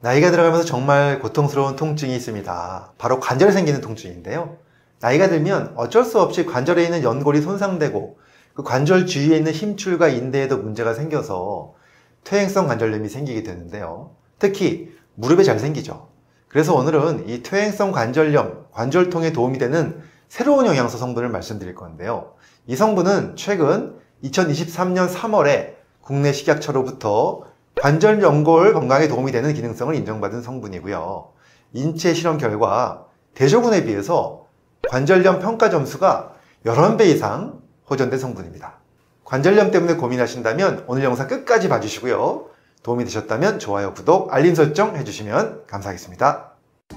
나이가 들어가면서 정말 고통스러운 통증이 있습니다. 바로 관절에 생기는 통증인데요. 나이가 들면 어쩔 수 없이 관절에 있는 연골이 손상되고 그 관절 주위에 있는 힘줄과 인대에도 문제가 생겨서 퇴행성 관절염이 생기게 되는데요. 특히 무릎에 잘 생기죠. 그래서 오늘은 이 퇴행성 관절염, 관절통에 도움이 되는 새로운 영양소 성분을 말씀드릴 건데요. 이 성분은 최근 2023년 3월에 국내 식약처로부터 관절 연골 건강에 도움이 되는 기능성을 인정받은 성분이고요. 인체 실험 결과 대조군에 비해서 관절염 평가 점수가 11배 이상 호전된 성분입니다. 관절염 때문에 고민하신다면 오늘 영상 끝까지 봐주시고요. 도움이 되셨다면 좋아요, 구독, 알림 설정 해주시면 감사하겠습니다.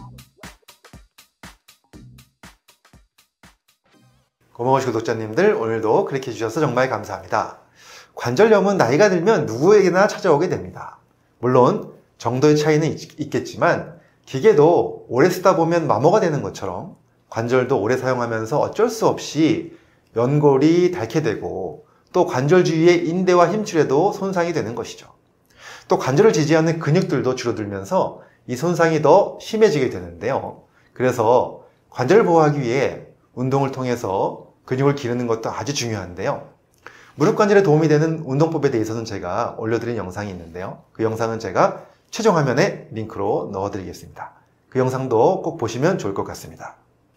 고마우신 구독자님들, 오늘도 클릭해 주셔서 정말 감사합니다. 관절염은 나이가 들면 누구에게나 찾아오게 됩니다. 물론 정도의 차이는 있겠지만 기계도 오래 쓰다 보면 마모가 되는 것처럼 관절도 오래 사용하면서 어쩔 수 없이 연골이 닳게 되고 또 관절 주위의 인대와 힘줄에도 손상이 되는 것이죠. 또 관절을 지지하는 근육들도 줄어들면서 이 손상이 더 심해지게 되는데요. 그래서 관절을 보호하기 위해 운동을 통해서 근육을 기르는 것도 아주 중요한데요. 무릎 관절에 도움이 되는 운동법에 대해서는 제가 올려드린 영상이 있는데요. 그 영상은 제가 최종 화면에 링크로 넣어드리겠습니다. 그 영상도 꼭 보시면 좋을 것 같습니다.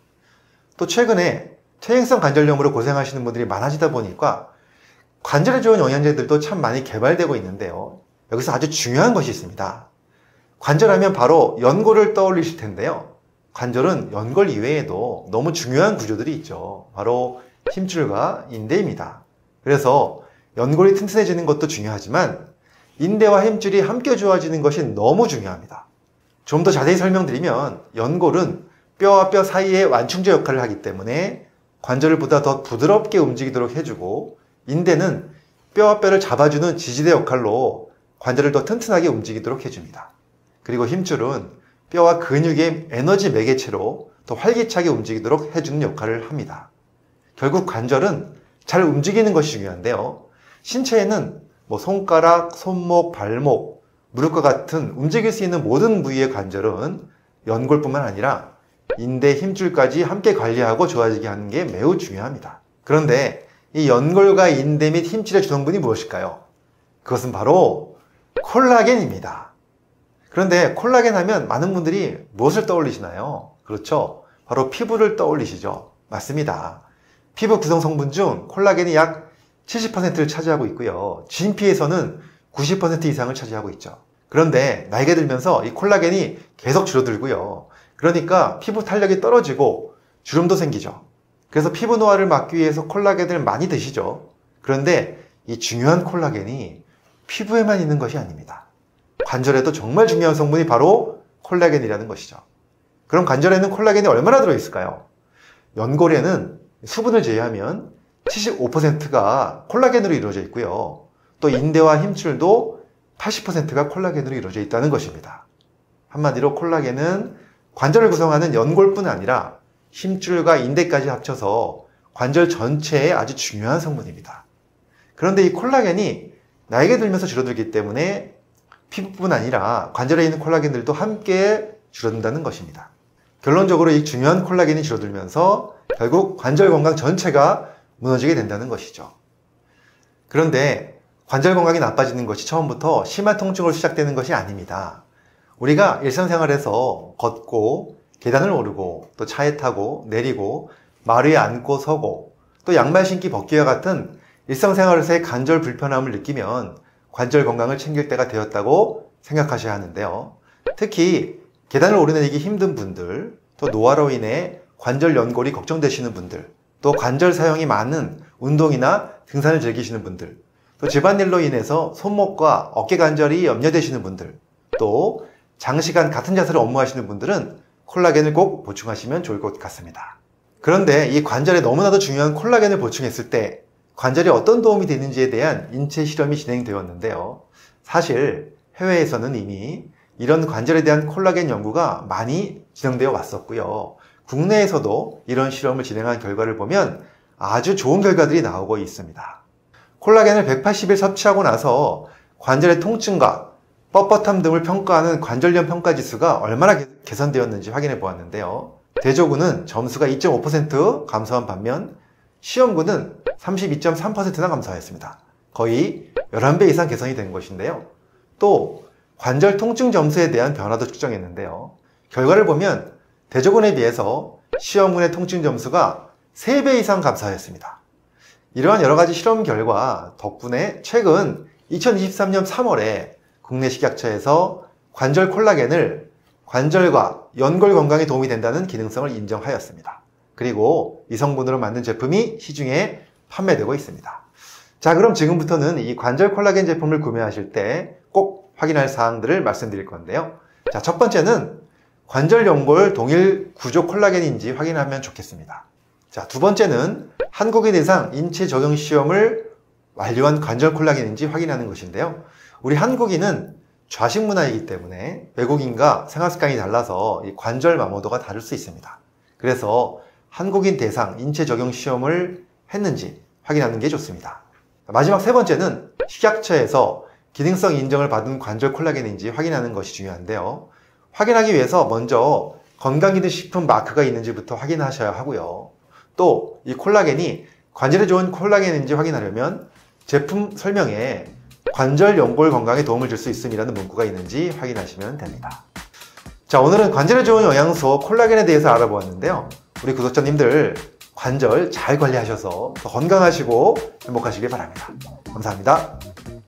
또 최근에 퇴행성 관절염으로 고생하시는 분들이 많아지다 보니까 관절에 좋은 영양제들도 참 많이 개발되고 있는데요. 여기서 아주 중요한 것이 있습니다. 관절하면 바로 연골을 떠올리실 텐데요. 관절은 연골 이외에도 너무 중요한 구조들이 있죠. 바로 힘줄과 인대입니다. 그래서 연골이 튼튼해지는 것도 중요하지만 인대와 힘줄이 함께 좋아지는 것이 너무 중요합니다. 좀 더 자세히 설명드리면 연골은 뼈와 뼈 사이의 완충제 역할을 하기 때문에 관절을 보다 더 부드럽게 움직이도록 해주고, 인대는 뼈와 뼈를 잡아주는 지지대 역할로 관절을 더 튼튼하게 움직이도록 해줍니다. 그리고 힘줄은 뼈와 근육의 에너지 매개체로 더 활기차게 움직이도록 해주는 역할을 합니다. 결국 관절은 잘 움직이는 것이 중요한데요. 신체에는 손가락, 손목, 발목, 무릎과 같은 움직일 수 있는 모든 부위의 관절은 연골뿐만 아니라 인대, 힘줄까지 함께 관리하고 좋아지게 하는 게 매우 중요합니다. 그런데 이 연골과 인대 및 힘줄의 주성분이 무엇일까요? 그것은 바로 콜라겐입니다. 그런데 콜라겐 하면 많은 분들이 무엇을 떠올리시나요? 그렇죠. 바로 피부를 떠올리시죠. 맞습니다. 피부 구성 성분 중 콜라겐이 약 70%를 차지하고 있고요. 진피에서는 90% 이상을 차지하고 있죠. 그런데 나이가 들면서 이 콜라겐이 계속 줄어들고요. 그러니까 피부 탄력이 떨어지고 주름도 생기죠. 그래서 피부 노화를 막기 위해서 콜라겐을 많이 드시죠. 그런데 이 중요한 콜라겐이 피부에만 있는 것이 아닙니다. 관절에도 정말 중요한 성분이 바로 콜라겐이라는 것이죠. 그럼 관절에는 콜라겐이 얼마나 들어있을까요? 연골에는 수분을 제외하면 75%가 콜라겐으로 이루어져 있고요. 또 인대와 힘줄도 80%가 콜라겐으로 이루어져 있다는 것입니다. 한마디로 콜라겐은 관절을 구성하는 연골뿐 아니라 힘줄과 인대까지 합쳐서 관절 전체에 아주 중요한 성분입니다. 그런데 이 콜라겐이 나이가 들면서 줄어들기 때문에 피부뿐 아니라 관절에 있는 콜라겐들도 함께 줄어든다는 것입니다. 결론적으로 이 중요한 콜라겐이 줄어들면서 결국 관절 건강 전체가 무너지게 된다는 것이죠. 그런데 관절 건강이 나빠지는 것이 처음부터 심한 통증으로 시작되는 것이 아닙니다. 우리가 일상생활에서 걷고 계단을 오르고 또 차에 타고 내리고 말 위에 앉고 서고 또 양말 신기 벗기와 같은 일상생활에서의 관절 불편함을 느끼면 관절 건강을 챙길 때가 되었다고 생각하셔야 하는데요. 특히 계단을 오르내리기 힘든 분들, 또 노화로 인해 관절 연골이 걱정되시는 분들, 또 관절 사용이 많은 운동이나 등산을 즐기시는 분들, 또 집안일로 인해서 손목과 어깨 관절이 염려되시는 분들, 또 장시간 같은 자세로 업무하시는 분들은 콜라겐을 꼭 보충하시면 좋을 것 같습니다. 그런데 이 관절에 너무나도 중요한 콜라겐을 보충했을 때 관절에 어떤 도움이 되는지에 대한 인체 실험이 진행되었는데요. 사실 해외에서는 이미 이런 관절에 대한 콜라겐 연구가 많이 진행되어 왔었고요. 국내에서도 이런 실험을 진행한 결과를 보면 아주 좋은 결과들이 나오고 있습니다. 콜라겐을 180일 섭취하고 나서 관절의 통증과 뻣뻣함 등을 평가하는 관절염 평가지수가 얼마나 개선되었는지 확인해 보았는데요. 대조군은 점수가 2.5% 감소한 반면 시험군은 32.3%나 감소하였습니다. 거의 11배 이상 개선이 된 것인데요. 또 관절 통증 점수에 대한 변화도 측정했는데요. 결과를 보면 대조군에 비해서 시험군의 통증 점수가 3배 이상 감소하였습니다. 이러한 여러가지 실험 결과 덕분에 최근 2023년 3월에 국내 식약처에서 관절 콜라겐을 관절과 연골 건강에 도움이 된다는 기능성을 인정하였습니다. 그리고 이 성분으로 만든 제품이 시중에 판매되고 있습니다. 자, 그럼 지금부터는 이 관절 콜라겐 제품을 구매하실 때 꼭 확인할 사항들을 말씀드릴 건데요. 자, 첫 번째는 관절 연골 동일 구조 콜라겐인지 확인하면 좋겠습니다. 자, 두 번째는 한국인 이상 인체 적용 시험을 완료한 관절 콜라겐인지 확인하는 것인데요. 우리 한국인은 좌식 문화이기 때문에 외국인과 생활 습관이 달라서 이 관절 마모도가 다를 수 있습니다. 그래서 한국인 대상 인체 적용 시험을 했는지 확인하는 게 좋습니다. 마지막 세 번째는 식약처에서 기능성 인정을 받은 관절 콜라겐인지 확인하는 것이 중요한데요. 확인하기 위해서 먼저 건강기능식품 마크가 있는지부터 확인하셔야 하고요. 또 이 콜라겐이 관절에 좋은 콜라겐인지 확인하려면 제품 설명에 관절 연골 건강에 도움을 줄 수 있음이라는 문구가 있는지 확인하시면 됩니다. 자, 오늘은 관절에 좋은 영양소 콜라겐에 대해서 알아보았는데요. 우리 구독자님들 관절 잘 관리하셔서 더 건강하시고 행복하시길 바랍니다. 감사합니다.